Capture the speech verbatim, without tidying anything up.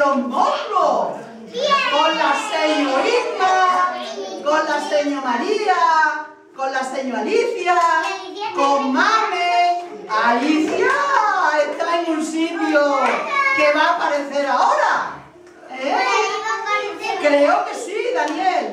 los monstruos. Con la señorita, con la señor María, con la señor Alicia, con Mame. Alicia está en un sitio que va a aparecer ahora. ¿Eh? Creo que sí, Daniel.